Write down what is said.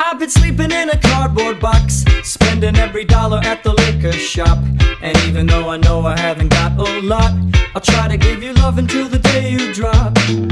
I've been sleeping in a cardboard box, spending every dollar at the liquor shop. And even though I know I haven't got a lot, I'll try to give you love until the day you drop.